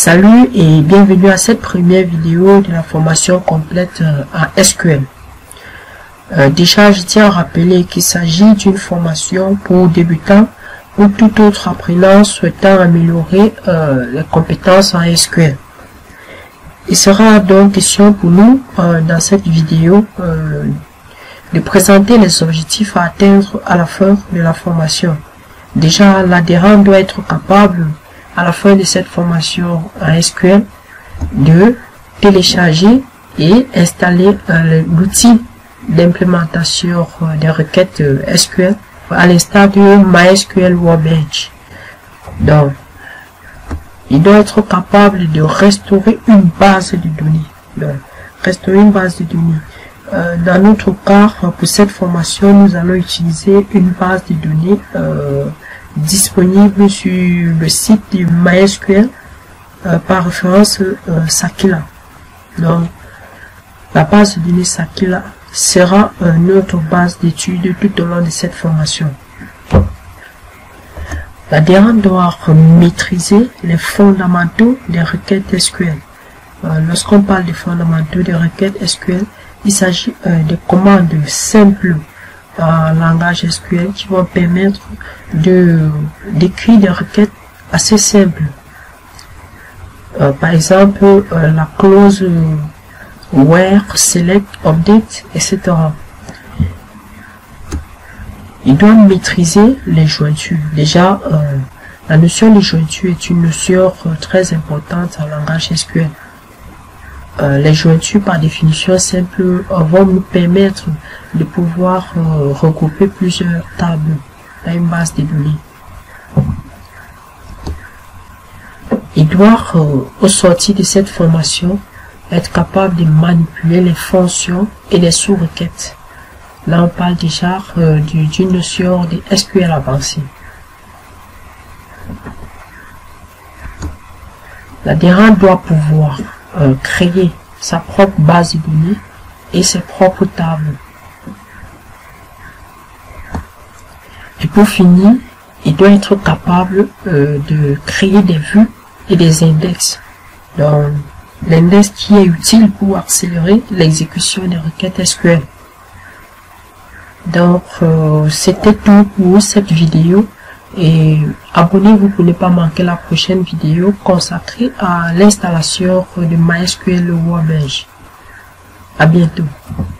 Salut et bienvenue à cette première vidéo de la formation complète en SQL. Déjà, je tiens à rappeler qu'il s'agit d'une formation pour débutants ou tout autre apprenant souhaitant améliorer les compétences en SQL. Il sera donc question pour nous, dans cette vidéo, de présenter les objectifs à atteindre à la fin de la formation. Déjà, l'adhérent doit être capable à la fin de cette formation en SQL de télécharger et installer l'outil d'implémentation des requêtes SQL à l'instar de MySQL Workbench. Donc, il doit être capable de restaurer une base de données. Donc, restaurer une base de données. Dans notre cas, pour cette formation, nous allons utiliser une base de données disponible sur le site de MySQL par référence Sakila. Donc, la base de données Sakila sera notre base d'études tout au long de cette formation. L'adhérent doit maîtriser les fondamentaux des requêtes SQL. Lorsqu'on parle des fondamentaux des requêtes SQL, il s'agit de commandes simples en langage SQL qui vont permettre d'écrire des requêtes assez simples. Par exemple, la clause where, select, update, etc. Il doit maîtriser les jointures. Déjà, la notion de jointure est une notion très importante en langage SQL. Les jointures, par définition simple, vont nous permettre de pouvoir regrouper plusieurs tables dans une base de données. Il doit, au sortir de cette formation, être capable de manipuler les fonctions et les sous-requêtes. Là, on parle déjà d'une notion de SQL avancée. L'adhérent doit pouvoir créer sa propre base de données et ses propres tables. Et pour finir, il doit être capable de créer des vues et des index. Donc, l'index qui est utile pour accélérer l'exécution des requêtes SQL. Donc, c'était tout pour cette vidéo. Et abonnez-vous pour ne pas manquer la prochaine vidéo consacrée à l'installation de MySQL Workbench. À bientôt.